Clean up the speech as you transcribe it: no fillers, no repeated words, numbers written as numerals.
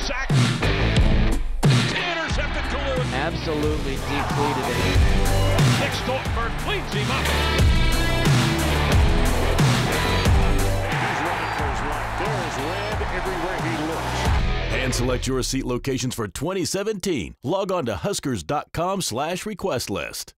sacked. Intercepted Kalu. Absolutely depleted it. Nick Stoltenberg cleans him up. He's running for his life. There is red everywhere he looks. And select your seat locations for 2017. Log on to Huskers.com/request list.